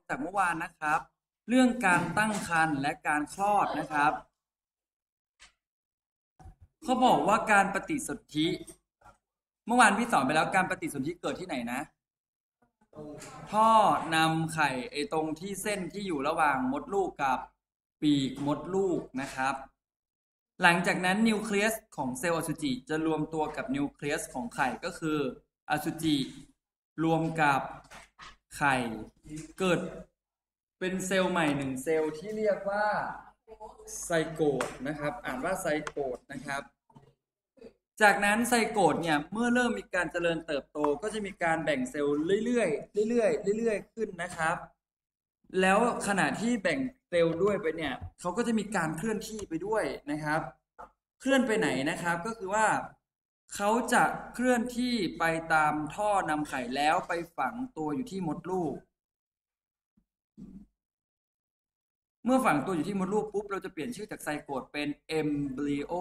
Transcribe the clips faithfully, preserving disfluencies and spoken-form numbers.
จากเมื่อวานนะครับ เรื่องการตั้งครรภ์และการคลอดนะครับเขาบอกว่าการปฏิสนธิเมื่อวานพี่สอนไปแล้วการปฏิสนธิเกิดที่ไหนนะท่อนำไข่ไอ้ตรงที่เส้นที่อยู่ระหว่างมดลูกกับปีกมดลูกนะครับหลังจากนั้นนิวเคลียสของเซลล์อสุจิจะรวมตัวกับนิวเคลียสของไข่ก็คืออสุจิรวมกับไข่เกิดเป็นเซลล์ใหม่หนึ่งเซลล์ที่เรียกว่าไซโกตนะครับอ่านว่าไซโกตนะครับจากนั้นไซโกตเนี่ยเมื่อเริ่มมีการเจริญเติบโตก็จะมีการแบ่งเซลล์เรื่อยๆเรื่อยๆเรื่อยๆขึ้นนะครับแล้วขณะที่แบ่งเซลล์ด้วยไปเนี่ยเขาก็จะมีการเคลื่อนที่ไปด้วยนะครับเคลื่อนไปไหนนะครับก็คือว่าเขาจะเคลื่อนที่ไปตามท่อนำไข่แล้วไปฝังตัวอยู่ที่มดลูกเมื่อฝังตัวอยู่ที่มดลูกปุ๊บเราจะเปลี่ยนชื่อจากไซโกตเป็นเอมบริโอ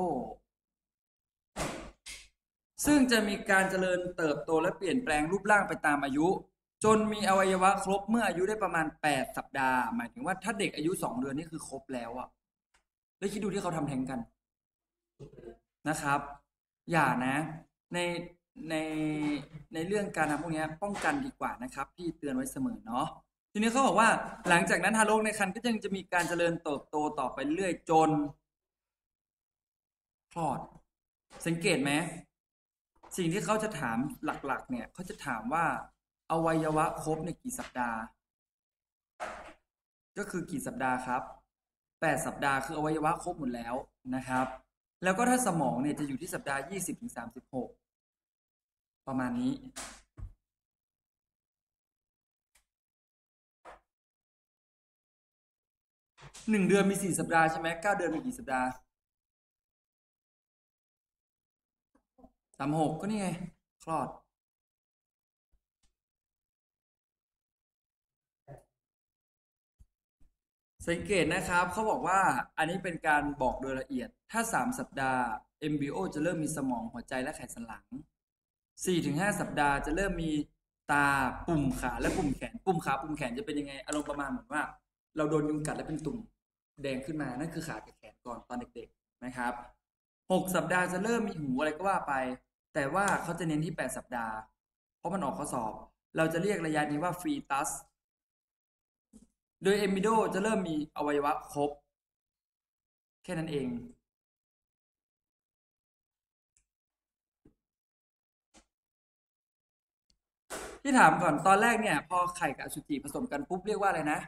ซึ่งจะมีการเจริญเติบโตและเปลี่ยนแปลงรูปร่างไปตามอายุจนมีอวัยวะครบเมื่ออายุได้ประมาณแปดสัปดาห์หมายถึงว่าถ้าเด็กอายุสองเดือนนี่คือครบแล้วอะแล้วคิดดูที่เขาทำแท้งกันนะครับอย่านะในในในเรื่องการทำพวกนี้ป้องกันดีกว่านะครับพี่เตือนไว้เสมอเนาะทีนี้เขาบอกว่าหลังจากนั้นทารกในครรภ์ก็ยังจะมีการเจริญเติบโตต่อไปเรื่อยจนคลอดสังเกตไหมสิ่งที่เขาจะถามหลักๆเนี่ยเขาจะถามว่าอวัยวะครบในกี่สัปดาห์ก็คือกี่สัปดาห์ครับแปดสัปดาห์คืออวัยวะครบหมดแล้วนะครับแล้วก็ถ้าสมองเนี่ยจะอยู่ที่สัปดาห์ยี่สิบถึงสามสิบหกประมาณนี้หนึ่งเดือนมีสี่สัปดาห์ใช่ไหมเก้าเดือนมีกี่สัปดาห์สามหกก็นี่ไงคลอดสังเกตนะครับเขาบอกว่าอันนี้เป็นการบอกโดยละเอียดถ้าสามสัปดาห์เอมบริโอจะเริ่มมีสมองหัวใจและไขสันหลัง สี่ถึงห้าสัปดาห์จะเริ่มมีตาปุ่มขาและปุ่มแขนปุ่มขาปุ่มแขนจะเป็นยังไงอารมณ์ประมาณเหมือนว่าเราโดนยุงกัดแล้วเป็นตุ่มแดงขึ้นมานั่นคือขากับแขนก่อนตอนเด็กๆนะครับหกสัปดาห์จะเริ่มมีหูอะไรก็ว่าไปแต่ว่าเขาจะเน้นที่แปดสัปดาห์เพราะมันออกข้อสอบเราจะเรียกระยะนี้ว่าฟรีตัสโดยเอมิโดจะเริ่มมีอวัยวะครบแค่นั้นเองที่ถามก่อนตอนแรกเนี่ยพอไข่กับอสุจิผสมกันปุ๊บเรียกว่าอะไรนะ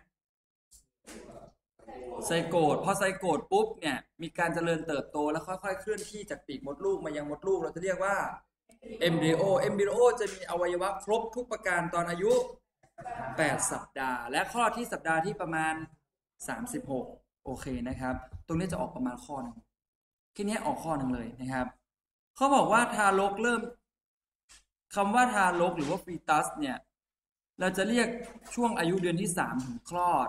ไซโกตพอไซโกตปุ๊บเนี่ยมีการเจริญเติบโตแล้วค่อยๆเคลื่อนที่จากปีกมดลูกมายังมดลูกเราจะเรียกว่าเอมบริโอเอมบริโอจะมีอวัยวะครบทุกประการตอนอายุแปดสัปดาห์และคลอดที่สัปดาห์ที่ประมาณสามสิบหกโอเคนะครับตรงนี้จะออกประมาณข้อหนึ่งแค่นี้ออกข้อหนึ่งเลยนะครับเขาบอกว่าทารกเริ่มคำว่าทารกหรือว่าฟีตัสเนี่ยเราจะเรียกช่วงอายุเดือนที่สามถึงคลอด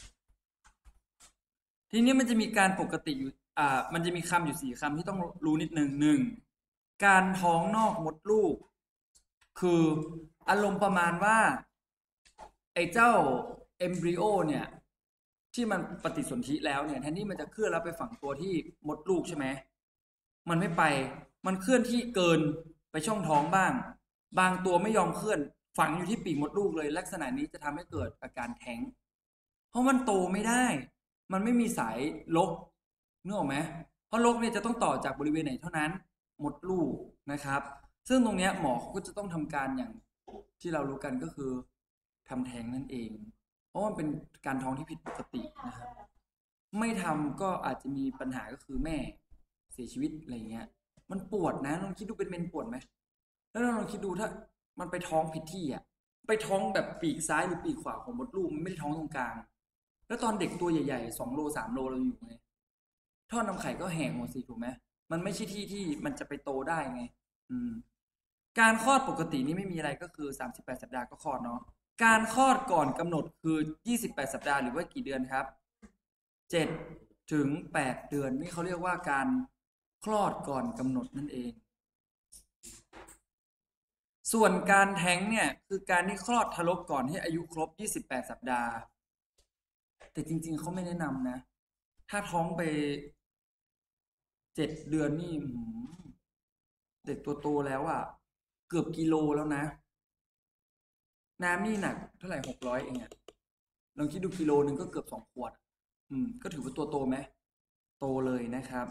ทีนี้มันจะมีการปกติอยู่อ่ามันจะมีคำอยู่สี่คำที่ต้องรู้นิดนึงหนึ่งการท้องนอกมดลูกคืออารมณ์ประมาณว่าไอ้เจ้าเอมบริโอเนี่ยที่มันปฏิสนธิแล้วเนี่ยแทนที่มันจะเคลื่อนแล้วไปฝังตัวที่มดลูกใช่ไหมมันไม่ไปมันเคลื่อนที่เกินไปช่องท้องบ้างบางตัวไม่ยอมเคลื่อนฝังอยู่ที่ปีกมดลูกเลยลักษณะนี้จะทำให้เกิดอาการแท้งเพราะมันโตไม่ได้มันไม่มีสายลกนึกออกไหมเพราะลกเนี่ยจะต้องต่อจากบริเวณไหนเท่านั้นมดลูกนะครับซึ่งตรงนี้หมอก็จะต้องทำการอย่างที่เรารู้กันก็คือทำแท้งนั่นเองเพราะมันเป็นการท้องที่ผิดปกตินะครับไม่ทำก็อาจจะมีปัญหาก็คือแม่เสียชีวิตอะไรเงี้ยมันปวดนะลองคิดดูเป็นเมนปวดไหมแล้วลองคิดดูถ้ามันไปท้องผิดที่อ่ะไปท้องแบบปีกซ้ายหรือปีกขวาของมดลูกมันไม่ได้ท้องตรงกลางแล้วตอนเด็กตัวใหญ่ๆสองโลสามโลเราอยู่ไงท่อนำไข่ก็แหกหมดสิถูกไหมมันไม่ใช่ที่ที่มันจะไปโตได้ไงอืมการคลอดปกตินี่ไม่มีอะไรก็คือสามสิบแปดสัปดาห์ก็คลอดเนาะการคลอดก่อนกำหนดคือยี่สิบแปดสัปดาห์หรือว่ากี่เดือนครับเจ็ดถึงแปดเดือนนี่เขาเรียกว่าการคลอดก่อนกำหนดนั่นเองส่วนการแท้งเนี่ยคือการที่คลอดทารกก่อนให้อายุครบยี่สิบแปดสัปดาห์แต่จริงๆเขาไม่แนะนำนะถ้าท้องไปเจ็ดเดือนนี่เด็กตัวโตแล้วอ่ะเกือบกิโลแล้วนะน้ำนี่หนักเท่าไหร่หกร้อยเองอ่ะลองคิดดูกิโลหนึ่งก็เกือบสองขวดอืมก็ถือว่าตัวโตไหมโตเลยนะครับ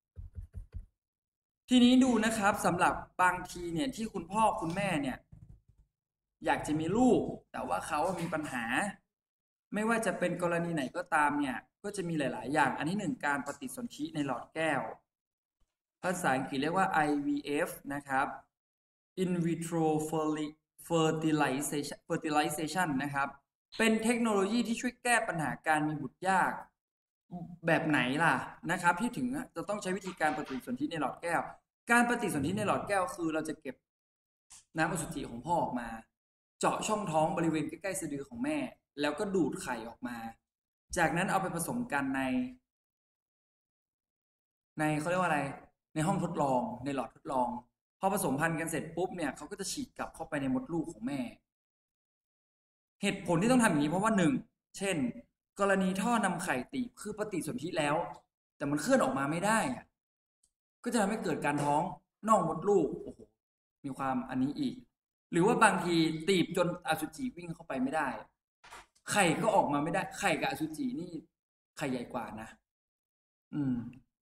ทีนี้ดูนะครับสำหรับบางทีเนี่ยที่คุณพ่อคุณแม่เนี่ยอยากจะมีลูกแต่ว่าเขามีปัญหาไม่ว่าจะเป็นกรณีไหนก็ตามเนี่ยก็จะมีหลายๆอย่างอันที่หนึ่งการปฏิสนธิในหลอดแก้วภาษาอังกฤษเรียกว่า ไอ วี เอฟ นะครับ In vitro fertilization fertilization นะครับเป็นเทคโนโลยีที่ช่วยแก้ปัญหาการมีบุตรยากแบบไหนล่ะนะครับที่ถึงจะต้องใช้วิธีการปฏิสนธิในหลอดแก้วการปฏิสนธิในหลอดแก้วคือเราจะเก็บน้ำอสุจิของพ่อออกมาเจาะช่องท้องบริเวณใกล้ๆสะดือของแม่แล้วก็ดูดไข่ออกมาจากนั้นเอาไปผสมกันในในเขาเรียกว่าอะไรในห้องทดลองในหลอดทดลองพอผสมพันธุ์กันเสร็จปุ๊บเนี่ยเขาก็จะฉีดกลับเข้าไปในมดลูกของแม่เหตุผลที่ต้องทำอย่างนี้เพราะว่าหนึ่งเช่นกรณีท่อนำไข่ตีบคือปฏิสนธิแล้วแต่มันเคลื่อนออกมาไม่ได้ก็จะทำให้เกิดการท้องนอกมดลูกโอ้โหมีความอันนี้อีกหรือว่าบางทีตีบจนอสุจิวิ่งเข้าไปไม่ได้ไข่ก็ออกมาไม่ได้ไข่กับอสุจินี่ไข่ใหญ่กว่านะอืม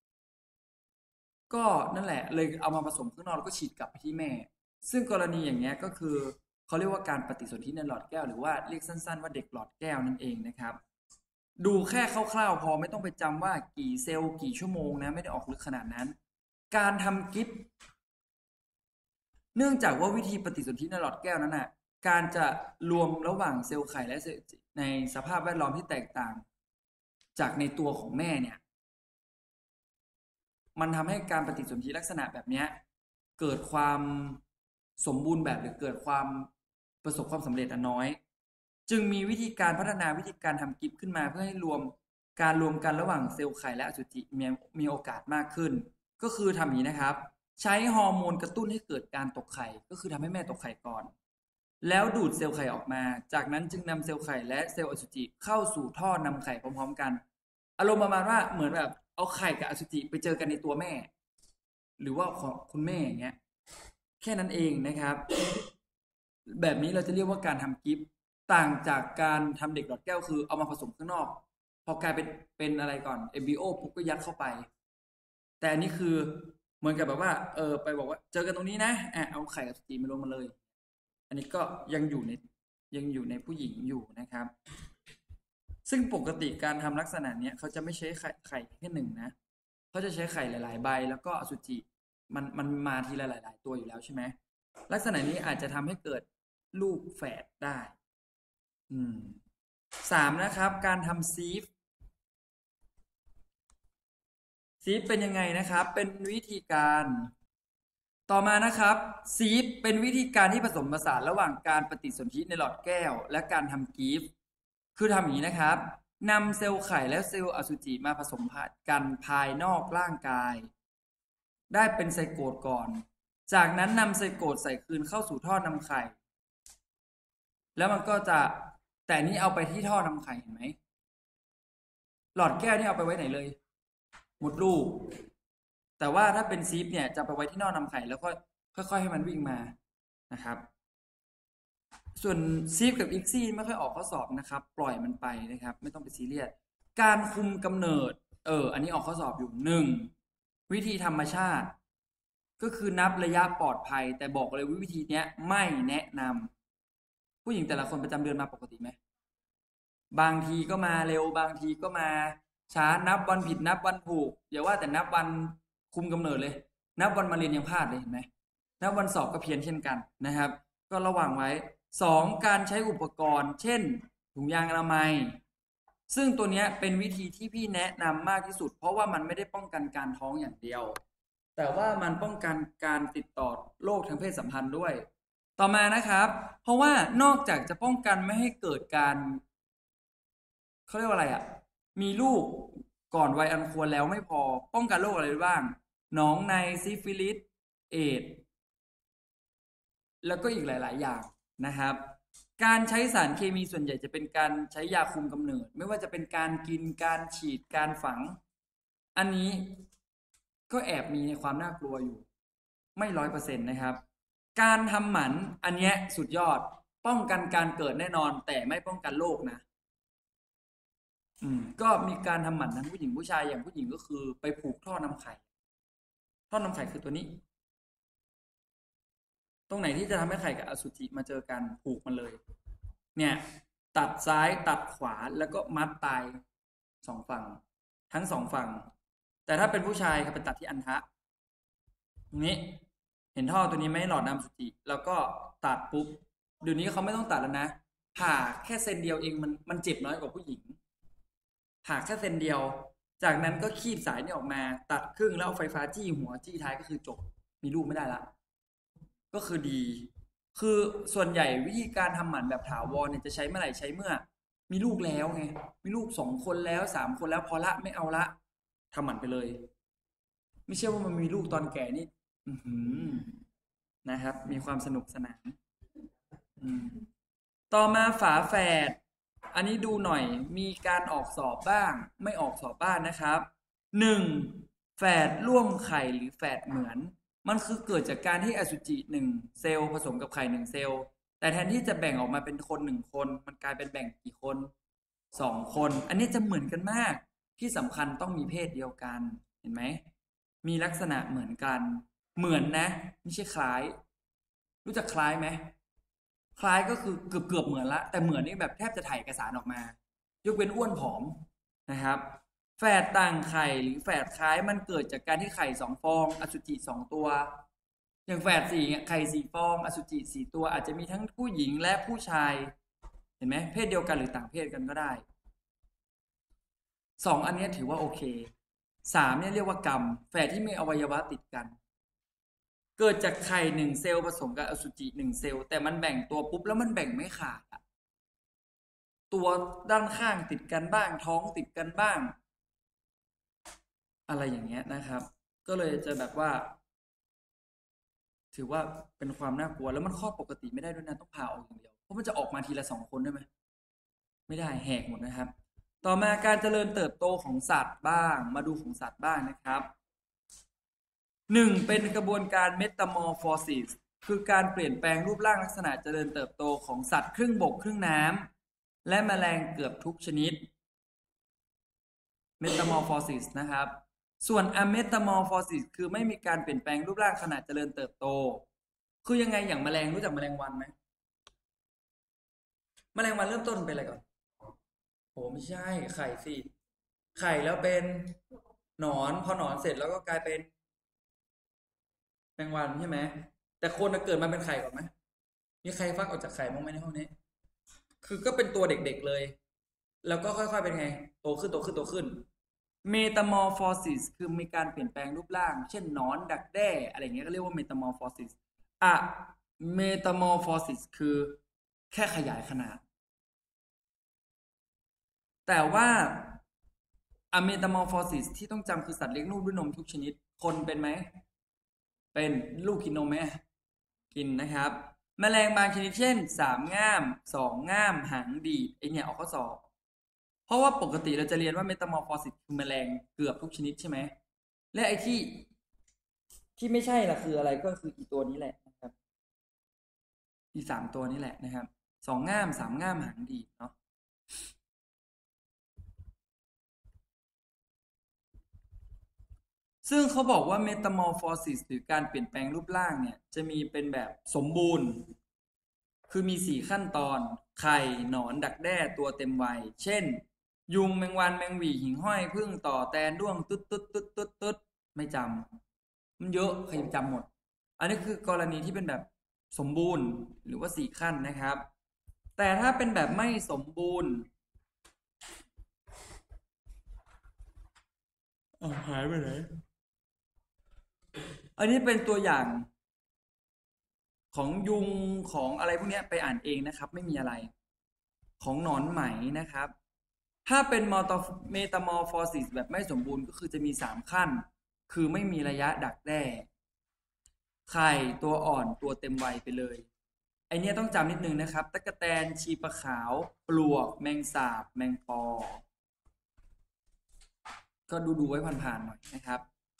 ก็นั่นแหละเลยเอามาผสมข้างนอกแล้วก็ฉีดกลับไปที่แม่ซึ่งกรณีอย่างเงี้ยก็คือเขาเรียกว่าการปฏิสนธิในหลอดแก้วหรือว่าเรียกสั้นๆว่าเด็กหลอดแก้วนั่นเองนะครับดูแค่คร่าวๆพอไม่ต้องไปจำว่ากี่เซลล์กี่ชั่วโมงนะไม่ได้ออกลึกขนาดนั้นการทำกิฟต์เนื่องจากว่าวิธีปฏิสนธิในหลอดแก้วนั้นน่ะการจะรวมระหว่างเซลล์ไข่และเซลล์ในสภาพแวดล้อมที่แตกต่างจากในตัวของแม่เนี่ยมันทำให้การปฏิสนธิลักษณะแบบนี้เกิดความสมบูรณ์แบบหรือเกิดความประสบความสำเร็จน้อยจึงมีวิธีการพัฒนาวิธีการทำกิฟต์ขึ้นมาเพื่อให้รวมการรวมกันระหว่างเซลล์ไข่และอสุจิมีมีโอกาสมากขึ้นก็คือทำอย่างนี้นะครับใช้ฮอร์โมนกระตุ้นให้เกิดการตกไข่ก็คือทำให้แม่ตกไข่ก่อนแล้วดูดเซลล์ไข่ออกมาจากนั้นจึงนำเซลล์ไข่และเซลล์อสุจิเข้าสู่ท่อนำไข่พร้อมๆกันอารมณ์ประมาณว่าเหมือนแบบเอาไข่กับอสุจิไปเจอกันในตัวแม่หรือว่าของคุณแม่อย่างเงี้ยแค่นั้นเองนะครับแบบนี้เราจะเรียกว่าการทำกิฟต์ต่างจากการทำเด็กหลอดแก้วคือเอามาผสมข้างนอกพอกลายเป็นเป็นอะไรก่อนเอมบริโอปุ๊บก็ยัดเข้าไปแต่อันนี้คือเหมือนกับแบบว่าเออไปบอกว่าเจอกันตรงนี้นะอ่ะเอาไข่กับอสุจิมารวมมาเลยอันนี้ก็ยังอยู่ในยังอยู่ในผู้หญิงอยู่นะครับซึ่งปกติการทำลักษณะนี้เขาจะไม่ใช้ไข่ไข่แค่หนึ่งนะเขาจะใช้ไข่หลายๆใบแล้วก็อสุจิมันมันมาทีละหลายๆตัวอยู่แล้วใช่ไหมลักษณะนี้อาจจะทำให้เกิดลูกแฝดได้อืมสามนะครับการทำซีฟซีฟเป็นยังไงนะครับเป็นวิธีการต่อมานะครับซีฟเป็นวิธีการที่ผสมผสานระหว่างการปฏิสนธิในหลอดแก้วและการทำกีฟคือทำอย่างนี้นะครับนำเซลล์ไข่และเซลล์อสุจิมาผสมกันภายนอกร่างกายได้เป็นไซโกตก่อนจากนั้นนำไซโกตใส่คืนเข้าสู่ท่อนำไข่แล้วมันก็จะแต่นี้เอาไปที่ท่อนำไข่เห็นไหมหลอดแก้วนี่เอาไปไว้ไหนเลยมดลูกแต่ว่าถ้าเป็นซีฟเนี่ยจะไปไว้ที่นอกนำไข่แล้วก็ค่อยๆให้มันวิ่งมานะครับส่วนซีฟกับอีกซี่ไม่ค่อยออกข้อสอบนะครับปล่อยมันไปนะครับไม่ต้องไปซีเรียสการคุมกำเนิดเอออันนี้ออกข้อสอบอยู่หนึ่งวิธีธรรมชาติก็คือนับระยะปลอดภัยแต่บอกเลยวิธีเนี้ยไม่แนะนำผู้หญิงแต่ละคนประจำเดือนมาปกติไหมบางทีก็มาเร็วบางทีก็มาช้านับวันผิดนับวันถูกอย่าว่าแต่นับวันคุมกำเนิดเลยนับวันมาเรียนยังพลาดเลยเห็นไหมนับวันสอบก็เพี้ยนเช่นกันนะครับก็ระวังไว้สองการใช้อุปกรณ์เช่นถุงยางอนามัยซึ่งตัวนี้เป็นวิธีที่พี่แนะนำมากที่สุดเพราะว่ามันไม่ได้ป้องกันการท้องอย่างเดียวแต่ว่ามันป้องกันการติดต่อโรคทางเพศสัมพันธ์ด้วยต่อมานะครับเพราะว่านอกจากจะป้องกันไม่ให้เกิดการเขาเรียกว่าอะไรอ่ะมีลูกก่อนวัยอันควรแล้วไม่พอป้องกันโรคอะไรบ้างหนองในซิฟิลิสเอดส์แล้วก็อีกหลายๆอย่างนะครับการใช้สารเคมีส่วนใหญ่จะเป็นการใช้ยาคุมกำเนิดไม่ว่าจะเป็นการกินการฉีดการฝังอันนี้ก็แอบมีในความน่ากลัวอยู่ไม่ร้อยเปอร์เซ็นต์นะครับการทำหมันอันเนี้ยสุดยอดป้องกันการเกิดแน่นอนแต่ไม่ป้องกันโรคนะอืมก็มีการทำหมันทั้งผู้หญิงผู้ชายอย่างผู้หญิงก็คือไปผูกท่อนำไข่ท่อนำไข่คือตัวนี้ตรงไหนที่จะทำให้ไข่กับอสุจิมาเจอกันผูกมันเลยเนี่ยตัดซ้ายตัดขวาแล้วก็มัดตายสองฝั่งทั้งสองฝั่งแต่ถ้าเป็นผู้ชายเขาไปตัดที่อันทะตรงนี้เห็นท่อตัวนี้ไหมหลอดน้ำอสุจิแล้วก็ตัดปุ๊บเดี๋ยวนี้เขาไม่ต้องตัดแล้วนะผ่าแค่เซนเดียวเองมันมันเจ็บน้อยกว่าผู้หญิงผ่าแค่เซนเดียวจากนั้นก็คีบสายนี่ออกมาตัดครึ่งแล้วเอาไฟฟ้าจี้หัวจี้ท้ายก็คือจบมีลูกไม่ได้ละก็คือดีคือส่วนใหญ่วิธีการทำหมันแบบถาวรเนี่ยจะใช้เมื่อไหร่ใช้เมื่อมีลูกแล้วไงมีลูกสองคนแล้วสามคนแล้วพอละไม่เอาละทำหมันไปเลยไม่ใช่ว่ามันมีลูกตอนแก่นี่อือหือนะครับมีความสนุกสนานอืมต่อมาฝาแฝดอันนี้ดูหน่อยมีการออกสอบบ้างไม่ออกสอบบ้างนะครับหนึ่งแฝดร่วมไข่หรือแฝดเหมือนมันคือเกิดจากการที่อสุจิหนึ่งเซลล์ผสมกับไข่หนึ่งเซลล์แต่แทนที่จะแบ่งออกมาเป็นคนหนึ่งคนมันกลายเป็นแบ่งกี่คนสองคนอันนี้จะเหมือนกันมากที่สำคัญต้องมีเพศเดียวกันเห็นไหมมีลักษณะเหมือนกันเหมือนนะไม่ใช่คล้ายรู้จักคล้ายไหมคล้ายก็คือเกือบเกือบเหมือนละแต่เหมือนนี่แบบแทบจะถ่ายเอกสารออกมายกเว้นอ้วนผอมนะครับแฝดต่างไข่หรือแฝดคล้ายมันเกิดจากการที่ไข่สองฟองอสุจิสองตัวอย่างแฝดสี่ไข่สี่ฟองอสุจิสี่ตัวอาจจะมีทั้งผู้หญิงและผู้ชายเห็นไหมเพศเดียวกันหรือต่างเพศกันก็ได้สองอันนี้ถือว่าโอเคสามเนี่ยเรียกว่ากรรมแฝดที่มีอวัยวะติดกันเกิดจากไข่หนึ่งเซลล์ผสมกับอสุจิหนึ่งเซลล์แต่มันแบ่งตัวปุ๊บแล้วมันแบ่งไม่ขาดอะตัวด้านข้างติดกันบ้างท้องติดกันบ้างอะไรอย่างเงี้ยนะครับก็เลยจะแบบว่าถือว่าเป็นความน่ากลัวแล้วมันคลอดปกติไม่ได้ด้วยนะต้องผ่าออกอย่างเดียวเพราะมันจะออกมาทีละสองคนได้ไหมไม่ได้แหกหมดนะครับต่อมาการเจริญเติบโตของสัตว์บ้างมาดูของสัตว์บ้างนะครับหนึ่งเป็นกระบวนการเมตาโมฟอร์ซิสคือการเปลี่ยนแปลงรูปร่างลักษณะเจริญเติบโตของสัตว์ครึ่งบกครึ่งน้ำและแมลงเกือบทุกชนิดเมตาโมฟอร์ซิสนะครับส่วนอะเมตาโมฟอร์ซิสคือไม่มีการเปลี่ยนแปลงรูปร่างขณะเจริญเติบโตคือยังไงอย่างแมลงรู้จักแมลงวันไหมแมลงวันเริ่มต้นเป็นอะไรก่อนโอ้ไม่ใช่ไข่สิไข่แล้วเป็นหนอนพอหนอนเสร็จแล้วก็กลายเป็นแมงวันใช่ไหมแต่คนเกิดมาเป็นไข่ก่อนไหมมีใครฟักออกจากไข่บ้างไหมในห้องนี้คือก็เป็นตัวเด็กๆเลยแล้วก็ค่อยๆเป็นไงโตขึ้นโตขึ้นโตขึ้นเมตาโมฟอร์ซิสคือมีการเปลี่ยนแปลงรูปร่างเช่นหนอนดักแด้อะไรเงี้ยก็เรียกว่าเมตาโมฟอร์ซิสอะเมตาโมฟอร์ซิสคือแค่ขยายขนาดแต่ว่าอะเมตาโมฟอร์ซิสที่ต้องจำคือสัตว์เลี้ยงลูกด้วยนมทุกชนิดคนเป็นไหมเป็นลูกกินนมไหมกินนะครับแมลงบางชนิดเช่นสามง่ามสองง่ามหางดีดไอเนี่ยออกข้อสอบเพราะว่าปกติเราจะเรียนว่าเมตาโมฟอร์ซิสคือแมลงเกือบทุกชนิดใช่ไหมและไอที่ที่ไม่ใช่ล่ะคืออะไรก็คืออีตัวนี้แหละนะครับอีสามตัวนี้แหละนะครับสองง่ามสามง่ามหางดีดเนาะซึ่งเขาบอกว่าเมตาโมฟอร์ซิสหรือการเปลี่ยนแปลงรูปร่างเนี่ยจะมีเป็นแบบสมบูรณ์คือมีสี่ขั้นตอนไข่หนอนดักแด้ตัวเต็มวัยเช่นยุงแมงวันแมงหวีหิ่งห้อยผึ้งต่อแตนด้วงตุ๊ดตุ๊ดตุ๊ดตุ๊ดตุ๊ดไม่จำมันเยอะใครจำหมดอันนี้คือกรณีที่เป็นแบบสมบูรณ์หรือว่าสี่ขั้นนะครับแต่ถ้าเป็นแบบไม่สมบูรณ์อ๋อหายไปไหนอันนี้เป็นตัวอย่างของยุงของอะไรพวกนี้ไปอ่านเองนะครับไม่มีอะไรของหนอนไหมนะครับถ้าเป็นเมตาโมฟอร์ซิสแบบไม่สมบูรณ์ก็คือจะมีสามขั้นคือไม่มีระยะดักแด้ไข่ตัวอ่อนตัวเต็มวัยไปเลยอเนี้ยต้องจำนิดนึงนะครับตั๊กแตนชีปลาขาวปลวกแมงสาบแมงปอก็ดูดูไว้ผ่านๆหน่อยนะครับ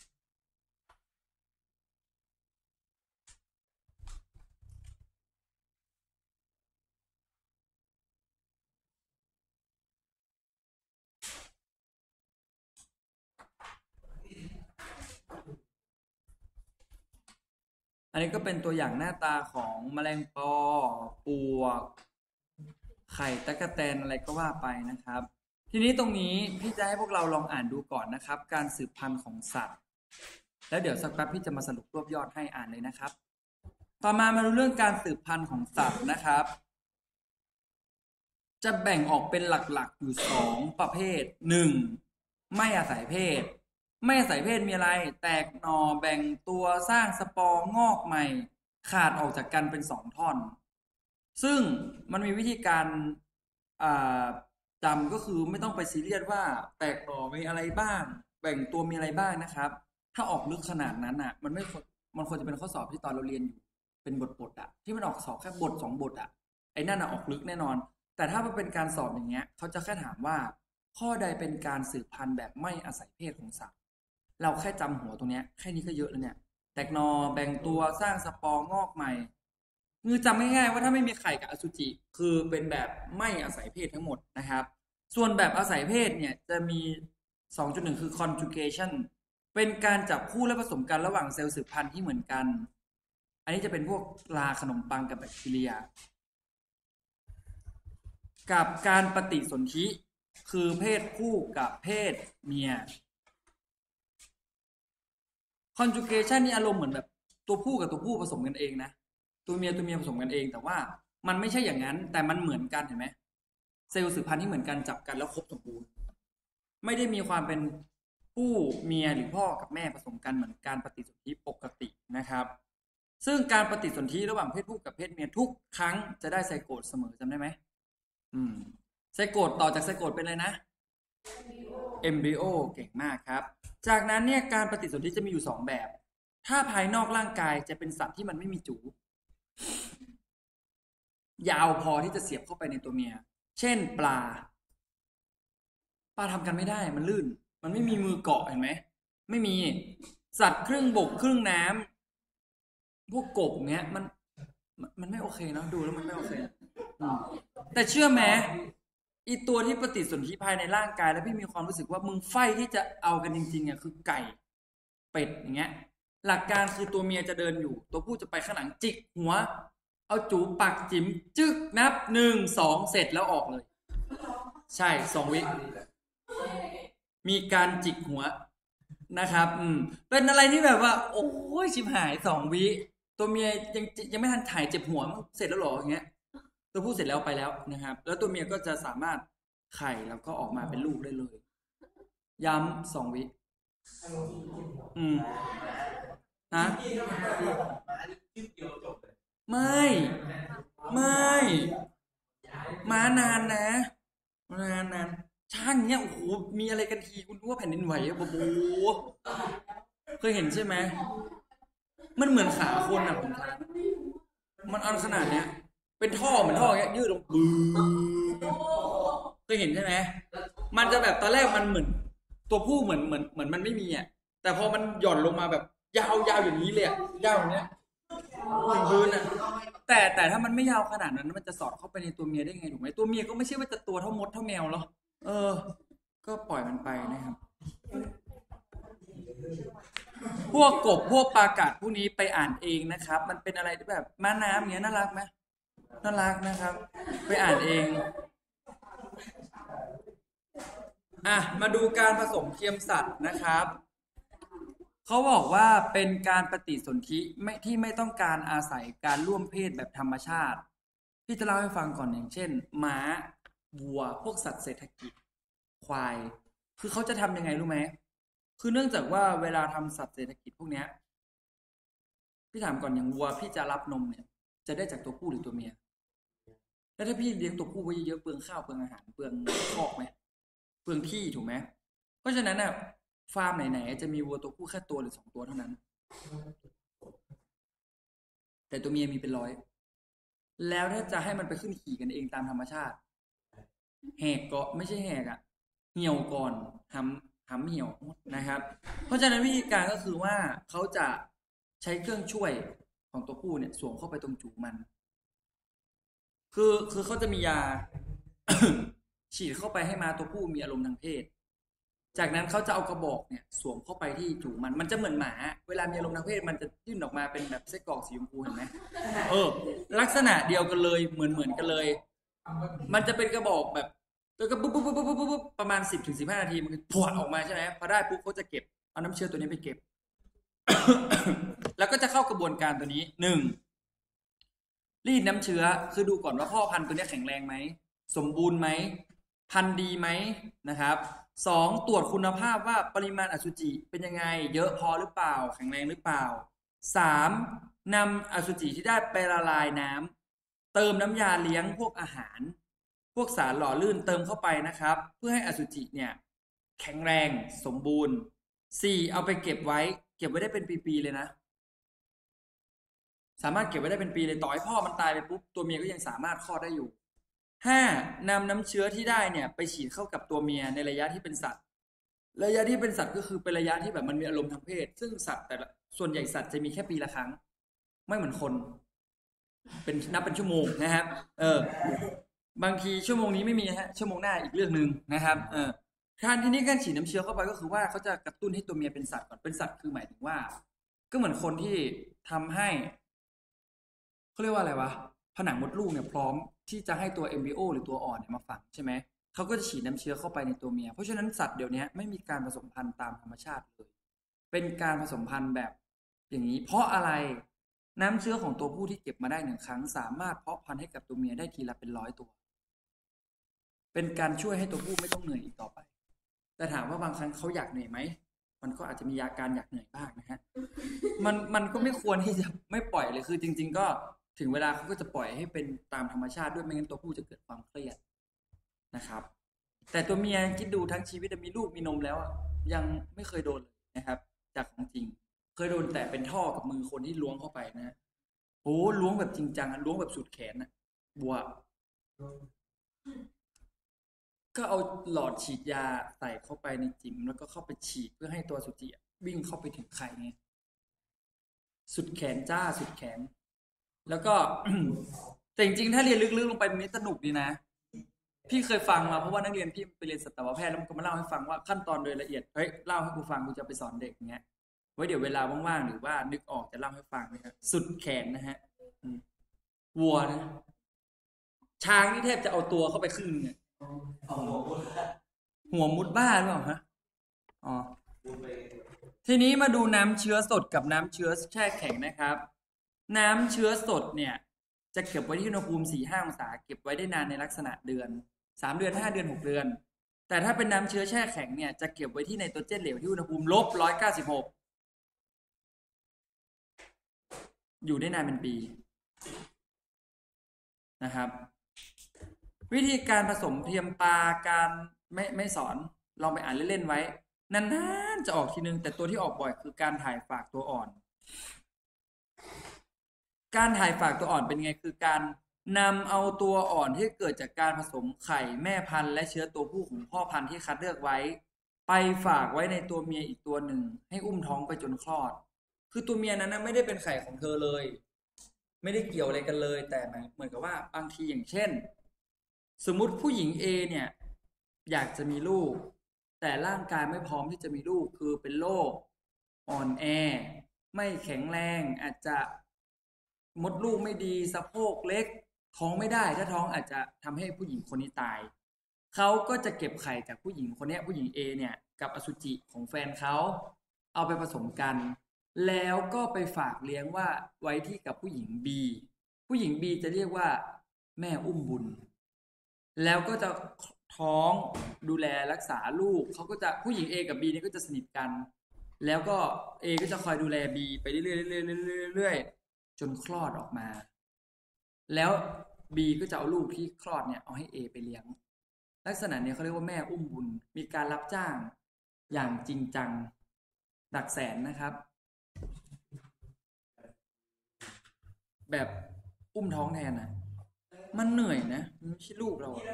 อันนี้ก็เป็นตัวอย่างหน้าตาของแมลงปอปลวกไข่ตั๊กแตนอะไรก็ว่าไปนะครับ ทีนี้ตรงนี้พี่จะให้พวกเราลองอ่านดูก่อนนะครับการสืบพันธุ์ของสัตว์แล้วเดี๋ยวสักแป๊บพี่จะมาสรุปรวบยอดให้อ่านเลยนะครับต่อมามาดูเรื่องการสืบพันธุ์ของสัตว์นะครับจะแบ่งออกเป็นหลักๆอยู่สองประเภทหนึ่งไม่อาศัยเพศไม่อาศัยเพศมีอะไรแตกหน่อแบ่งตัวสร้างสปอร์งอกใหม่ขาดออกจากกันเป็นสองท่อนซึ่งมันมีวิธีการจำก็คือไม่ต้องไปซีเรียสว่าแตกหน่อมีอะไรบ้างแบ่งตัวมีอะไรบ้างนะครับถ้าออกลึกขนาดนั้นอ่ะมันไม่มันควรจะเป็นข้อสอบที่ตอนเราเรียนอยู่เป็นบทบทอ่ะที่มันออกสอบแค่บทสองบทอ่ะไอ้นั่นอ่ะออกลึกแน่นอนแต่ถ้ามันเป็นการสอบอย่างเงี้ยเขาจะแค่ถามว่าข้อใดเป็นการสืบพันธุ์แบบไม่อาศัยเพศของสัตว์เราแค่จำหัวตรงเนี้ยแค่นี้ก็เยอะแล้วเนี่ยแตกหน่อแบ่งตัวสร้างสปอร์งอกใหม่คือจำง่ายๆว่าถ้าไม่มีไข่กับอสุจิคือเป็นแบบไม่อาศัยเพศทั้งหมดนะครับส่วนแบบอาศัยเพศเนี่ยจะมี สองจุดหนึ่ง คือ conjugation เป็นการจับคู่และผสมกันระหว่างเซลล์สืบพันธุ์ที่เหมือนกันอันนี้จะเป็นพวกลาขนมปังกับแบคทีเรียกับการปฏิสนธิคือเพศผู้กับเพศเมีย conjugation นี่อารมณ์เหมือนแบบตัวผู้กับตัวผู้ผสมกันเองนะตัวเมียตัวเมียผสมกันเองแต่ว่ามันไม่ใช่อย่างนั้นแต่มันเหมือนกันเห็นไหมเซลล์สืบพันธุ์ที่เหมือนกันจับกันแล้วครบสมบูรณ์ไม่ได้มีความเป็นผู้เมียหรือพ่อกับแม่ผสมกันเหมือนการปฏิสนธิปกตินะครับซึ่งการปฏิสนธิระหว่างเพศผู้กับเพศเมียทุกครั้งจะได้ไซโกตเสมอจำได้ไหมอืมไซโกตต่อจากไซโกตเป็นอะไรนะเอมบริโอเก่งมากครับจากนั้นเนี่ยการปฏิสนธิจะมีอยู่สองแบบถ้าภายนอกร่างกายจะเป็นสัตว์ที่มันไม่มีจูยาวพอที่จะเสียบเข้าไปในตัวเมียเช่นปลาปลาทำกันไม่ได้มันลื่นมันไม่มีมือเกาะเห็นไหมไม่มีสัตว์ครึ่งบกครึ่งน้ำพวกกบเงี้ยมันมันไม่โอเคเนาะดูแล้วมันไม่โอเคแต่เชื่อไหมอีตัวที่ปฏิสนธิภายในร่างกายแล้วพี่มีความรู้สึกว่ามึงไฟที่จะเอากันจริงๆอ่ะคือไก่เป็ดอย่างเงี้ยหลักการคือตัวเมียจะเดินอยู่ตัวผู้จะไปข้างหลังจิกหัวเอาจูปักจิ้มจึกนับหนึ่งสองเสร็จแล้วออกเลยใช่สองวิมีการจิกหัวนะครับอืมเป็นอะไรที่แบบว่าโอ้ยชิบหายสองวิตัวเมียยังยังไม่ทันถ่ายเจ็บหัวเสร็จแล้วหรออย่างเงี้ยตัวผู้เสร็จแล้วไปแล้วนะครับแล้วตัวเมียก็จะสามารถไข่แล้วก็ออกมาเป็นลูกได้เลยย้ำสองวิอืมฮะไม่ไม่ม้านานนะนานนานช่างเนี้ยโอ้โหมีอะไรกันทีคุณรู้ว่าแผ่นดินไหวอะโอ้โหเคยเห็นใช่ไหมมันเหมือนขาคนอ่ะผมทานมันอันขนาดเนี้ยเป็นท่อเหมือนท่อเงี้ยยืดลงปื้เคยเห็นใช่ไหมมันจะแบบตอนแรกมันเหมือนตัวผู้เหมือนเหมือนเหมือนมันไม่มีอ่ะแต่พอมันหย่อนลงมาแบบยาวยาวอย่างนี้เลยยาวอย่างเนี้ยถึงพื้นอ่ะแต่แต่ถ้ามันไม่ยาวขนาดนั้นมันจะสอดเข้าไปในตัวเมียได้ไงถูกไหมตัวเมียก็ไม่ใช่ว่าจะตัวเท่ามดเท่าแมวหรอเออก็ปล่อยมันไปนะครับพวกกบพวกปลากัดพวกนี้ไปอ่านเองนะครับมันเป็นอะไรที่แบบม้าน้ำอย่างเงี้ยน่ารักไหมน่ารักนะครับไปอ่านเองอ่ะมาดูการผสมเทียมสัตว์นะครับเขาบอกว่าเป็นการปฏิสนธิไม่ที่ไม่ต้องการอาศัยการร่วมเพศแบบธรรมชาติพี่จะเล่าให้ฟังก่อนอย่างเช่นม้าวัวพวกสัตว์เศรษฐกิจควายคือเขาจะทำยังไงรู้ไหมคือเนื่องจากว่าเวลาทำสัตว์เศรษฐกิจพวกเนี้ยพี่ถามก่อนอย่างวัวพี่จะรับนมเนี่ยจะได้จากตัวผู้หรือตัวเมียแล้วถ้าพี่เลี้ยงตัวผู้ไว้เยอะเปลืองข้าวเปลืองอาหารเปลืองคอกไหมเปลืองที่ถูกไหมเพราะฉะนั้นน่ะฟาร์มไหนๆจะมีวัวตัวผู้แค่ตัวหรือสองตัวเท่านั้นแต่ตัวเมียมีเป็นร้อยแล้วถ้าจะให้มันไปขึ้นขี่กันเองตามธรรมชาติแหกก็ไม่ใช่แหกอะเหี่ยวก่อนหำหำเหี่ยวนะครับเพราะฉะนั้นวิธีการก็คือว่าเขาจะใช้เครื่องช่วยของตัวผู้เนี่ยสวมเข้าไปตรงจูมัน คือคือเขาจะมียา ฉีดเข้าไปให้ม้าตัวผู้มีอารมณ์ทางเพศ จากนั้นเขาจะเอากระบอกเนี่ยสวมเข้าไปที่จูมัน มันจะเหมือนหมาเวลามีอารมณ์ทางเพศมันจะยื่นออกมาเป็นแบบไส้กรอกสีชมพูเห็นไหมเออลักษณะเดียวกันเลยเหมือนเหมือนกันเลย มันจะเป็นกระบอกแบบแล้วก็ปุ๊บปุ๊บปุ๊บปุ๊บปุ๊บประมาณสิบถึงสิบห้านาทีมันพวดออกมาใช่ไหมพอได้ปุ๊บเขาจะเก็บเอาน้ำเชื้อตัวนี้ไปเก็บ แล้วก็จะเข้ากระบวนการตัวนี้หนึ่งรีดน้ำเชื้อคือดูก่อนว่าพ่อพันธุ์ตัวนี้แข็งแรงไหมสมบูรณ์ไหมพันธุ์ดีไหมนะครับสองตรวจคุณภาพว่าปริมาณอสุจิเป็นยังไงเยอะพอหรือเปล่าแข็งแรงหรือเปล่าสามนำอสุจิที่ได้ไปละลายน้ำเติมน้ำยาเลี้ยงพวกอาหารพวกสารหล่อลื่นเติมเข้าไปนะครับเพื่อให้อสุจิเนี่ยแข็งแรงสมบูรณ์สี่เอาไปเก็บไว้เก็บไว้ได้เป็นปีๆเลยนะสามารถเก็บไว้ได้เป็นปีเลยต่อให้พ่อมันตายไปปุ๊บตัวเมียก็ยังสามารถคลอดได้อยู่ห้านำน้ำเชื้อที่ได้เนี่ยไปฉีดเข้ากับตัวเมียในระยะที่เป็นสัตว์ระยะที่เป็นสัตว์ก็คือเป็นระยะที่แบบมันมีอารมณ์ทางเพศซึ่งสัตว์แต่ละส่วนใหญ่สัตว์จะมีแค่ปีละครั้งไม่เหมือนคนเป็นนับเป็นชั่วโมงนะครับเออบางทีชั่วโมงนี้ไม่มีฮะชั่วโมงหน้าอีกเรื่องหนึ่งนะครับเออการที่นี้การฉีดน้ำเชื้อเข้าไปก็คือว่าเขาจะกระตุ้นให้ตัวเมียเป็นสัตว์ก่อนเป็นสัตว์คือหมายถึงว่าก็เหมือนคนที่ทำให้เขาเรียกว่าอะไรวะผนังมดลูกเนี่ยพร้อมที่จะให้ตัวเอมบริโอหรือตัวอ่อนเนี่ยมาฝังใช่ไหมเขาก็จะฉีดน้ำเชื้อเข้าไปในตัวเมียเพราะฉะนั้นสัตว์เดี๋ยวนี้ไม่มีการผสมพันธุ์ตามธรรมชาติเลยเป็นการผสมพันธุ์แบบอย่างนี้เพราะอะไรน้ำเชื้อของตัวผู้ที่เก็บมาได้หนึ่งครั้งสามารถเพาะพันธุ์ให้กับตัวเมียได้ทีละเป็นร้อยตัวเป็นการช่วยให้ตัวผู้ไม่ต้องเหนื่อยอีกต่อไปแต่ถามว่าบางครั้งเขาอยากเหนื่อยไหมมันก็อาจจะมีอาการอยากเหนื่อยบ้างนะฮะมันมันก็ไม่ควรที่จะไม่ปล่อยเลยคือจริงๆก็ถึงเวลาเขาก็จะปล่อยให้เป็นตามธรรมชาติด้วยไม่งั้นตัวผู้จะเกิดความเครียดนะครับแต่ตัวเมียคิดดูทั้งชีวิตมีลูกมีนมแล้วยังไม่เคยโดนเลยนะครับจากของจริงเคยโดนแต่เป็นท่อกับมือคนที่ล้วงเข้าไปนะโอ้ล้วงแบบจริงจังล้วงแบบสุดแขนนะบัวก็เอาหลอดฉีดยาใส่เข้าไปในจิ๋มแล้วก็เข้าไปฉีดเพื่อให้ตัวสุจิวิ่งเข้าไปถึงไข่ไงสุดแขนจ้าสุดแขนแล้วก็ แต่จริงๆถ้าเรียนลึกๆลงไปมันสนุกดีนะพี่เคยฟังมาเพราะว่านักเรียนพี่ไปเรียนสัตวแพทย์แล้วมันก็มาเล่าให้ฟังว่าขั้นตอนโดยละเอียดเฮ้ยเล่าให้กูฟังกูจะไปสอนเด็กเงี้ยไว้เดี๋ยวเวลาว่างๆหรือว่านึกออกจะเล่าให้ฟังนะครับสุดแขนนะฮะวัวนะช้างนี่แทบจะเอาตัวเข้าไปครึ่งเนี่ยหัวมุดบ้าหรือเปล่าฮะอ๋อทีนี้มาดูน้ำเชื้อสดกับน้ำเชื้อแช่แข็งนะครับน้ำเชื้อสดเนี่ยจะเก็บไว้ที่อุณหภูมิ สี่ถึงห้า องศาเก็บไว้ได้นานในลักษณะเดือนสามเดือนห้าเดือนหกเดือนแต่ถ้าเป็นน้ำเชื้อแช่แข็งเนี่ยจะเก็บไว้ที่ไนโตรเจนเหลวที่อุณหภูมิลบหนึ่งร้อยเก้าสิบหกอยู่ได้นานเป็นปีนะครับวิธีการผสมเทียมปลาการไม่ไม่สอนลองไปอ่านเล่นๆไว้นานๆจะออกทีนึงแต่ตัวที่ออกบ่อยคือการถ่ายฝากตัวอ่อนการถ่ายฝากตัวอ่อนเป็นไงคือการนำเอาตัวอ่อนที่เกิดจากการผสมไข่แม่พันธุ์และเชื้อตัวผู้ของพ่อพันธุ์ที่คัดเลือกไว้ไปฝากไว้ในตัวเมียอีกตัวหนึ่งให้อุ้มท้องไปจนคลอดคือตัวเมียนั้นนะไม่ได้เป็นไข่ของเธอเลยไม่ได้เกี่ยวอะไรกันเลยแต่เหมือนกับว่าบางทีอย่างเช่นสมมุติผู้หญิง A เนี่ยอยากจะมีลูกแต่ร่างกายไม่พร้อมที่จะมีลูกคือเป็นโรคอ่อนแอไม่แข็งแรงอาจจะมดลูกไม่ดีสะโพกเล็กท้องไม่ได้ถ้าท้องอาจจะทำให้ผู้หญิงคนนี้ตายเขาก็จะเก็บไข่จากผู้หญิงคนนี้ผู้หญิง A เนี่ยกับอสุจิของแฟนเขาเอาไปผสมกันแล้วก็ไปฝากเลี้ยงว่าไว้ที่กับผู้หญิง B ผู้หญิง B จะเรียกว่าแม่อุ้มบุญแล้วก็จะท้องดูแลรักษาลูกเขาก็จะผู้หญิง A กับ B นี่ก็จะสนิทกันแล้วก็ A ก็จะคอยดูแล B ไปเรื่อยๆเรื่อยๆเรื่อยๆจนคลอดออกมาแล้ว B ก็จะเอาลูกที่คลอดเนี่ยเอาให้ A ไปเลี้ยงลักษณะนี้เขาเรียกว่าแม่อุ้มบุญมีการรับจ้างอย่างจริงจังหลักแสนนะครับแบบอุ้มท้องแทนนะมันเหนื่อยนะมันไม่ใช่ลูกเราอะ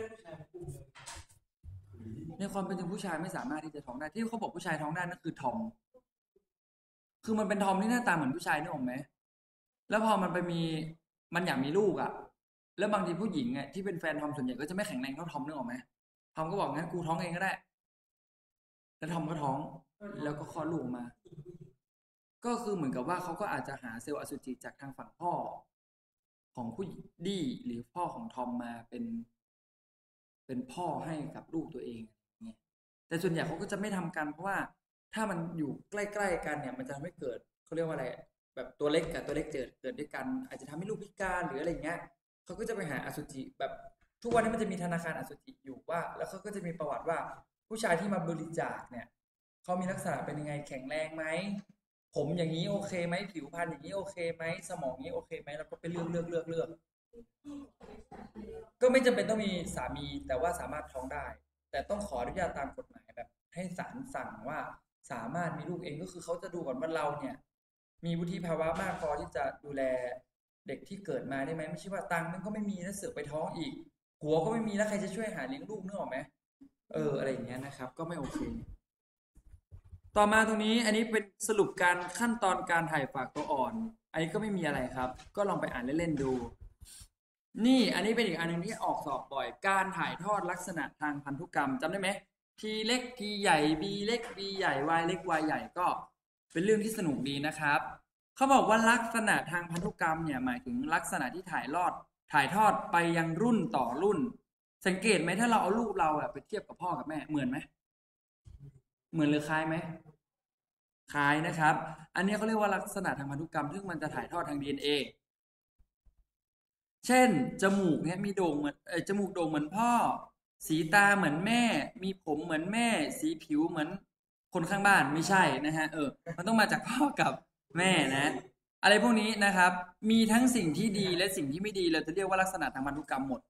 ในความเป็นจริงผู้ชายไม่สามารถที่จะท้องได้ที่เขาบอกผู้ชายท้องได้นั่นคือทอมคือมันเป็นทอมที่หน้าตาเหมือนผู้ชายนึกออกไหมแล้วพอมันไปมีมันอยากมีลูกอ่ะแล้วบางทีผู้หญิงอ่ะที่เป็นแฟนทอมส่วนใหญ่ก็จะไม่แข็งแรงเท่าทอมนึกออกไหมทอมก็บอกงั้นกูท้องเองก็ได้แล้วทอมก็ท้องแล้วก็คลอดลูกออกมาก็คือเหมือนกับว่าเขาก็อาจจะหาเซลล์อสุจิจากทางฝั่งพ่อของผู้ดี้หรือพ่อของทอมมาเป็นเป็นพ่อให้กับลูกตัวเองเนี่ยแต่ส่วนใหญ่เขาก็จะไม่ทำกันเพราะว่าถ้ามันอยู่ใกล้ๆกันเนี่ยมันจะทำให้เกิดเขาเรียกว่าอะไรแบบตัวเล็กกับตัวเล็กเกิดเกิดด้วยกันอาจจะทำให้ลูกพิการหรืออะไรเงี้ยเขาก็จะไปหาอสุจิแบบทุกวันนี้มันจะมีธนาคารอสุจิอยู่ว่าแล้วเขาก็จะมีประวัติว่าผู้ชายที่มาบริจาคเนี่ยเขามีลักษณะเป็นยังไงแข็งแรงไหมผมอย่างนี้โอเคไหมผิวพรรณอย่างนี้โอเคไหมสมองนี้โอเคไหมแล้วก็ไปเลือกเลือกเลือกเลือกก็ไม่จำเป็นต้องมีสามีแต่ว่าสามารถท้องได้แต่ต้องขออนุญาตตามกฎหมายแบบให้ศาลสั่งว่าสามารถมีลูกเองก็คือเขาจะดูก่อนว่าเราเนี่ยมีวุฒิภาวะมากพอที่จะดูแลเด็กที่เกิดมาได้ไหมไม่ใช่ว่าตังค์มันก็ไม่มีแล้วเสือกไปท้องอีกหัวก็ไม่มีแล้วใครจะช่วยหาเลี้ยงลูกนึกออกไหมเอออะไรอย่างเงี้ยนะครับก็ไม่โอเคต่อมาตรงนี้อันนี้เป็นสรุปการขั้นตอนการถ่ายฝากตัวอ่อนอันนี้ก็ไม่มีอะไรครับก็ลองไปอ่านเล่นๆดูนี่อันนี้เป็นอีกอันหนึงที่ออกสอบบ่อยการถ่ายทอดลักษณะทางพันธุกรรมจำได้ไหมทีเล็กทีใหญ่ B เล็ก B ใหญ่ Y เล็ก Y ใหญ่ก็เป็นเรื่องที่สนุกดีนะครับเขาบอกว่าลักษณะทางพันธุกรรมเนี่ยหมายถึงลักษณะที่ถ่ายทอดถ่ายทอดไปยังรุ่นต่อรุ่นสังเกตไหมถ้าเราเอาลูกเราอะไปเทียบกับพ่อกับแม่เหมือนไหมเหมือนหรือคล้ายไหมคล้ายนะครับอันนี้เขาเรียกว่าลักษณะทางพันธุกรรมซึ่งมันจะถ่ายทอดทาง ดี เอ็น เอ เช่นจมูกเนี่ยมีโด่งเหมือนเออจมูกโด่งเหมือนพ่อสีตาเหมือนแม่มีผมเหมือนแม่สีผิวเหมือนคนข้างบ้านไม่ใช่นะฮะเออมันต้องมาจากพ่อกับแม่นะอะไรพวกนี้นะครับมีทั้งสิ่งที่ดีและสิ่งที่ไม่ดีเราจะเรียกว่าลักษณะทางพันธุกรรมหมด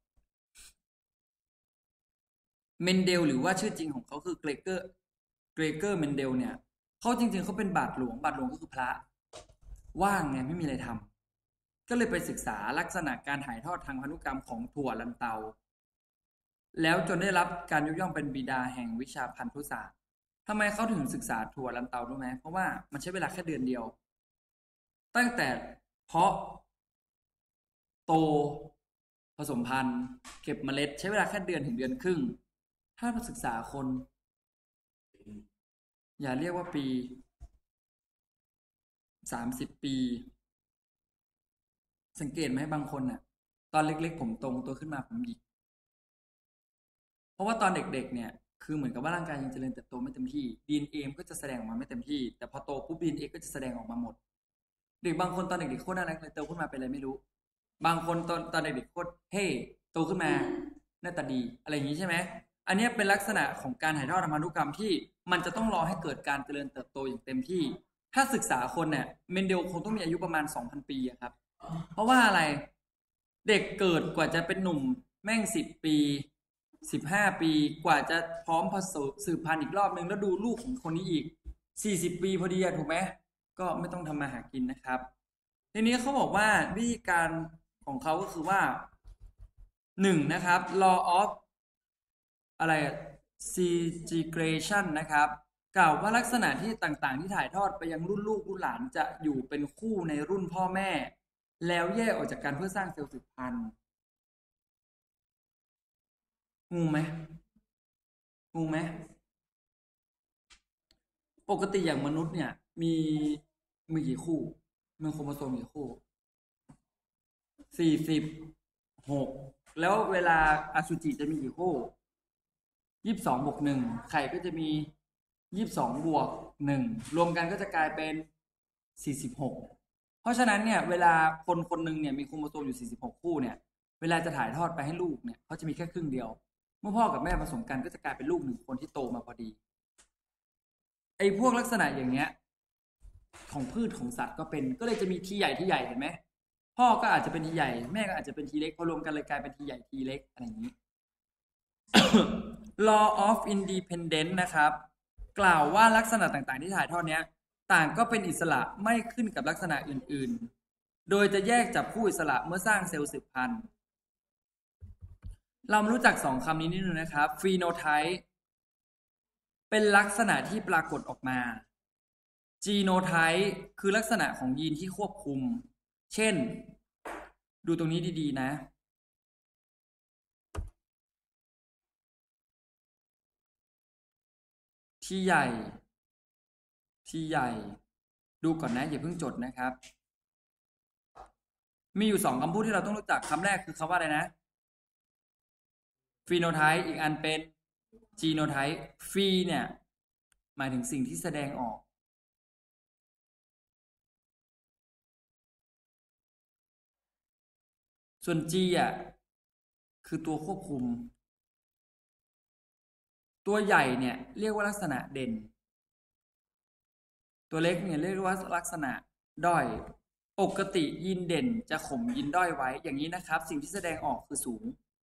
เมนเดลหรือว่าชื่อจริงของเขาคือเกรเกอร์เกรเกอร์เมนเดลเนี่ยเขาจริงๆเขาเป็นบาทหลวงบาทหลวงก็คือพระว่างไงไม่มีอะไรทำก็เลยไปศึกษาลักษณะการถ่ายทอดทางพันธุกรรมของถั่วลันเตาแล้วจนได้รับการยกย่องเป็นบิดาแห่งวิชาพันธุศาสตร์ทำไมเขาถึงศึกษาถั่วลันเตารู้ไหมเพราะว่ามันใช้เวลาแค่เดือนเดียวตั้งแต่เพาะโตผสมพันธุ์เก็บเมล็ดใช้เวลาแค่เดือนถึงเดือนครึ่งถ้ามาศึกษาคนอย่าเรียกว่าปีสามสิบปีสังเกตไหมบางคนน่ะตอนเล็กๆผมตรงตัวขึ้นมาผมหยิกเพราะว่าตอนเด็กๆเนี่ยคือเหมือนกับว่าร่างกายยังเจริญเติบโตไม่เต็มที่ ดี เอ็น เอ มันก็จะแสดงออกมาไม่เต็มที่แต่พอโตปุ๊บ ดี เอ็น เอ ก็จะแสดงออกมาหมดเด็กบางคนตอนเด็กๆโคตรน่ารักเลยโตขึ้นมาเป็นอะไรไม่รู้บางคนตอนตอนเด็กๆโคตรเท่โตขึ้นมาหน้าตาดีอะไรอย่างนี้ใช่ไหมอันนี้เป็นลักษณะของการถ่ายทอดทางพันธุกรรมที่มันจะต้องรอให้เกิดการเจริญเติบโตอย่างเต็มที่ถ้าศึกษาคนเนี่ยเมนเดลคงต้องมีอายุประมาณ สองพัน ปีอะครับเพราะว่าอะไรเด็กเกิดกว่าจะเป็นหนุ่มแม่งสิบปีสิบห้าปีกว่าจะพร้อมผสมสืบพันธุ์อีกรอบนึงแล้วดูลูกของคนนี้อีกสี่สิบปีพอดีอะถูกไหมก็ไม่ต้องทำมาหากินนะครับทีนี้เขาบอกว่าวิธีการของเขาก็คือว่าหนึ่งนะครับ law of อะไร segregation นะครับกล่าวว่าลักษณะที่ต่างๆที่ถ่ายทอดไปยังรุ่นลูกรุ่นหลานจะอยู่เป็นคู่ในรุ่นพ่อแม่แล้วแยกออกจากกันเพื่อสร้างเซลล์สืบพันธุ์งูไหมงูไหมปกติอย่างมนุษย์เนี่ยมีมีกี่คู่มีโครโมโซมกี่คู่สี่สิบหกแล้วเวลาอสุจิจะมีกี่คู่ยี่สิบสองบวกหนึ่งไข่ก็จะมียี่สิบสองบวกหนึ่งรวมกันก็จะกลายเป็นสี่สิบหกเพราะฉะนั้นเนี่ยเวลาคนคนหนึ่งเนี่ยมีโครโมโซมอยู่สี่สิบหกคู่เนี่ยเวลาจะถ่ายทอดไปให้ลูกเนี่ยเขาจะมีแค่ครึ่งเดียวเมื่อพ่อกับแม่ผสมกันก็จะกลายเป็นลูกหนึ่งคนที่โตมาพอดีไอ้พวกลักษณะอย่างเงี้ยของพืชของสัตว์ก็เป็นก็เลยจะมีทีใหญ่ที่ใหญ่เห็นไหมพ่อก็อาจจะเป็นทีใหญ่แม่ก็อาจจะเป็นทีเล็กพอรวมกันเลยกลายเป็นทีใหญ่ทีเล็กอะไรอย่างนี้ law of independence นะครับกล่าวว่าลักษณะต่างๆที่ถ่ายทอดเนี้ยต่างก็เป็นอิสระไม่ขึ้นกับลักษณะอื่นๆโดยจะแยกจับคู่อิสระเมื่อสร้างเซลล์สืบพันธุ์เรามารู้จักสองคำนี้นิดนึงนะครับ phenotype เป็นลักษณะที่ปรากฏออกมา genotype คือลักษณะของยีนที่ควบคุม เช่น ดูตรงนี้ดีๆนะ ที่ใหญ่ ที่ใหญ่ ดูก่อนนะอย่าเพิ่งจดนะครับ มีอยู่สองคำพูดที่เราต้องรู้จักคำแรกคือคำว่าอะไรนะ phenotype อีกอันเป็น genotype phe เนี่ยหมายถึงสิ่งที่แสดงออก ส่วน G อ่ะคือตัวควบคุม ตัวใหญ่เนี่ยเรียกว่าลักษณะเด่น ตัวเล็กเนี่ยเรียกว่าลักษณะด้อย ปกติยีนเด่นจะข่มยีนด้อยไว้อย่างนี้นะครับ สิ่งที่แสดงออกคือสูง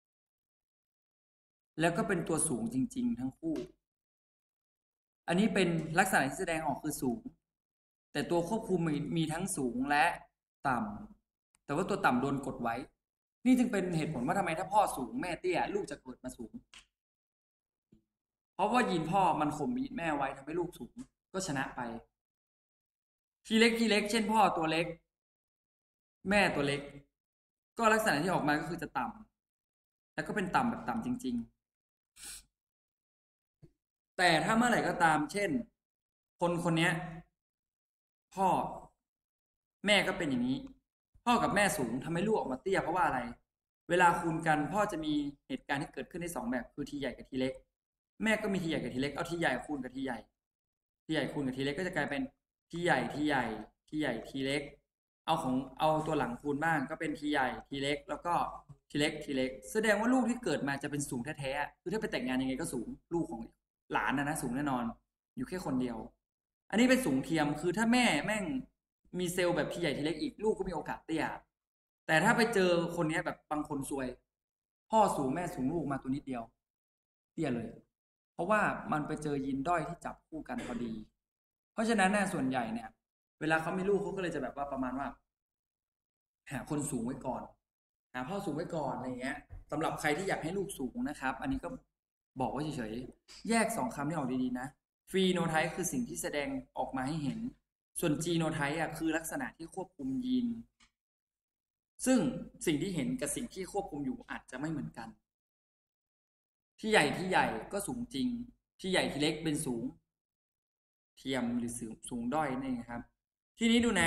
แล้วก็เป็นตัวสูงจริงๆทั้งคู่ อันนี้เป็นลักษณะที่แสดงออกคือสูง แต่ตัวควบคุมมีมีทั้งสูงและต่ำแต่ว่าตัวต่ำโดนกดไว้ นี่จึงเป็นเหตุผลว่าทำไมถ้าพ่อสูงแม่เตี้ยลูกจะเกิดมาสูง เพราะว่ายีนพ่อมันข่มยีนแม่ไว้ทำให้ลูกสูงก็ชนะไป ทีเล็กทีเล็กเช่นพ่อตัวเล็ก แม่ตัวเล็ก ก็ลักษณะที่ออกมาก็คือจะต่ำแล้วก็เป็นต่ำแบบต่ำจริงๆ แต่ถ้าเมื่อไหร่ก็ตาม เช่น คนคนนี้พ่อแม่ก็เป็นอย่างนี้ พ่อกับแม่สูงทำให้ลูกออกมาเตี้ยเพราะว่าอะไร เวลาคูณกันพ่อจะมีเหตุการณ์ที่เกิดขึ้นได้สองแบบคือทีใหญ่กับทีเล็ก แม่ก็มีทีใหญ่กับทีเล็กเอาทีใหญ่คูณกับทีใหญ่ ทีใหญ่คูณกับทีเล็กก็จะกลายเป็นทีใหญ่ทีใหญ่ทีใหญ่ทีเล็ก เอาของเอาตัวหลังคูณบ้างก็เป็นทีใหญ่ทีเล็ก แล้วก็ทีเล็กทีเล็ก แสดงว่าลูกที่เกิดมาจะเป็นสูงแท้ๆคือถ้าไปแต่งงานยังไงก็สูงลูกของหลานนะนะสูงแน่นอนอยู่แค่คนเดียว อันนี้เป็นสูงเทียมคือถ้าแม่แม่งมีเซลล์แบบทีใหญ่ทีเล็กอีกลูกก็มีโอกาสเตี้ยแต่ถ้าไปเจอคนนี้แบบบางคนซวย พ่อสูงแม่สูงลูกมาตัวนิดเดียวเตี้ยเลย เพราะว่ามันไปเจอยีนด้อยที่จับคู่กันพอดี เพราะฉะนั้นน่ะส่วนใหญ่เนี่ย เวลาเขามีลูกเขาก็เลยจะแบบว่าประมาณว่าหาคนสูงไว้ก่อนหาพ่อสูงไว้ก่อนอะไรเงี้ยสำหรับใครที่อยากให้ลูกสูงนะครับ อันนี้ก็บอกไว้เฉยๆแยกสองคำนี้ออกดีๆนะฟีโนไทป์คือสิ่งที่แสดงออกมาให้เห็น ส่วนจีโนไทป์อ่ะคือลักษณะที่ควบคุมยีน ซึ่งสิ่งที่เห็นกับสิ่งที่ควบคุมอยู่อาจจะไม่เหมือนกัน ที่ใหญ่ที่ใหญ่ก็สูงจริง ที่ใหญ่ที่เล็กเป็นสูง เทียมหรือสูงสูงด้อยนี่ครับ ทีนี้ดูนะ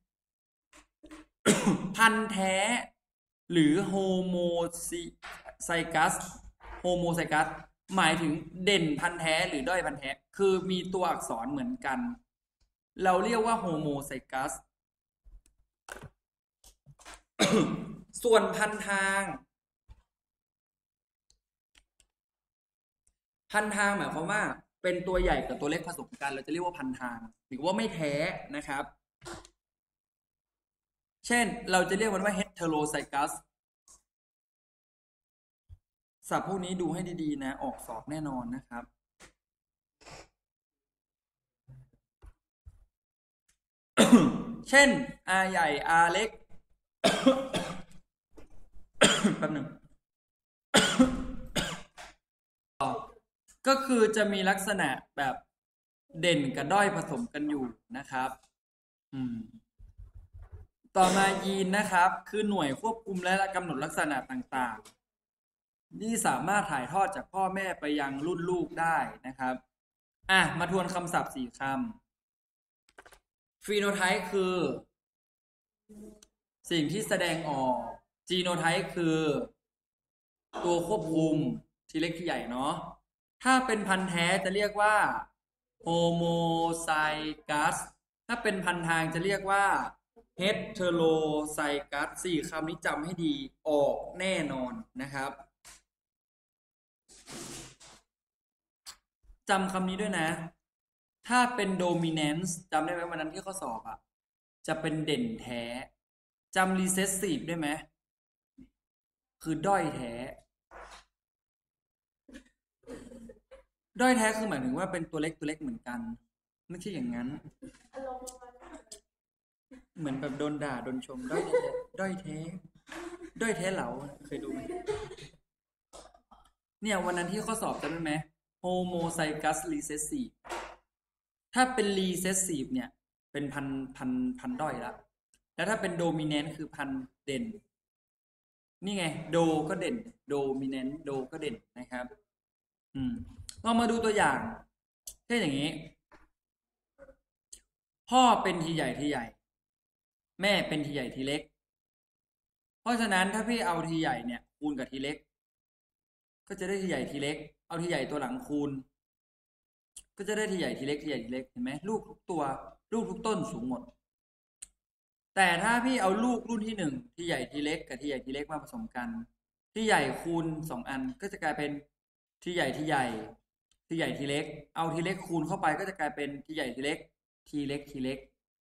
พันธุ์แท้หรือโฮโมไซกัสโฮโมไซกัสหมายถึงเด่นพันธุ์แท้หรือด้อยพันธุ์แท้คือมีตัวอักษรเหมือนกัน เราเรียกว่าโฮโมไซกัส ส่วนพันทาง พันทางหมายความว่าเป็นตัวใหญ่กับตัวเล็กผสมกันเราจะเรียกว่าพันทางหรือว่าไม่แท้นะครับ เช่นเราจะเรียกมันว่า heterozygous ศัพท์พวกนี้ดูให้ดีๆนะออกสอบแน่นอนนะครับ เช่น R ใหญ่ R เล็ก แป๊บหนึ่ง ก็คือจะมีลักษณะแบบเด่นกับด้อยผสมกันอยู่นะครับอืมต่อมายีนนะครับ คือหน่วยควบคุมและกำหนดลักษณะต่างๆที่สามารถถ่ายทอดจากพ่อแม่ไปยังรุ่นลูกได้นะครับอ่ะมาทวนคำศัพท์สี่คำฟีโนไทป์คือ สิ่งที่แสดงออกจีโนไทป์คือ ตัวควบคุมทีเล็กทีใหญ่เนาะถ้าเป็นพันธุ์แท้จะเรียกว่าโฮโมไซกัสถ้าเป็นพันทางจะเรียกว่าเฮเทโรไซกัสสี่คำนี้จำให้ดีออกแน่นอนนะครับจำคำนี้ด้วยนะ ถ้าเป็น dominance จำได้ไหมวันนั้นที่เขาสอบอ่ะจะเป็นเด่นแท้จำ recessive ได้ไหมคือด้อยแท้ด้อยแท้คือหมายถึงว่าเป็นตัวเล็กตัวเล็กเหมือนกันไม่ใช่อย่างนั้นเหมือนแบบโดนด่าโดนชมด้อยแท้ด้อยแท้ด้อยแท้เหลาเคยดูไหมเนี่ยวันนั้นที่ข้อสอบจำได้ไหม homozygous recessive ถ้าเป็น recessive เนี่ยเป็นพันพันพันด้อยแล้วแล้วถ้าเป็น dominant คือพันเด่นนี่ไงโดก็เด่น dominant โดก็เด่นนะครับอืมลองมาดูตัวอย่างเช่นอย่างนี้ พ่อเป็นทีใหญ่ทีใหญ่ แม่เป็นทีใหญ่ทีเล็ก เพราะฉะนั้นถ้าพี่เอาทีใหญ่เนี่ยคูณกับทีเล็ก ก็จะได้ทีใหญ่ทีเล็ก เอาทีใหญ่ตัวหลังคูณ ก็จะได้ทีใหญ่ทีเล็กทีใหญ่ทีเล็กเห็นไหมลูกทุกตัวลูกทุกต้นสูงหมด แต่ถ้าพี่เอาลูกรุ่นที่หนึ่งทีใหญ่ทีเล็กกับทีใหญ่ทีเล็กมาผสมกันทีใหญ่คูณสองอันก็จะกลายเป็นทีใหญ่ทีใหญ่ทีใหญ่ทีเล็ก เอาทีเล็กคูณเข้าไปก็จะกลายเป็นทีใหญ่ทีเล็กทีเล็กทีเล็ก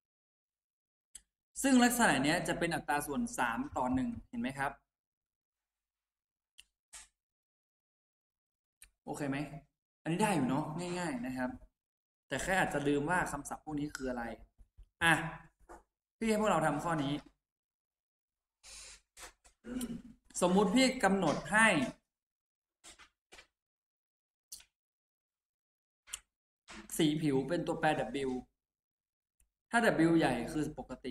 ซึ่งลักษณะนี้จะเป็นอัตราส่วนสามต่อหนึ่งเห็นไหมครับโอเคไหมอันนี้ได้อยู่เนาะง่ายๆนะครับแต่แค่อาจจะลืมว่าคำศัพท์พวกนี้คืออะไรอ่ะพี่ให้พวกเราทำข้อนี้ สมมุติพี่กำหนดให้สีผิวเป็นตัวแปร W ถ้า W ใหญ่คือปกติ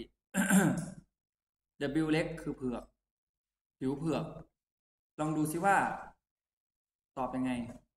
W เล็กคือเผือกผิวเผือกลองดูซิว่าตอบยังไง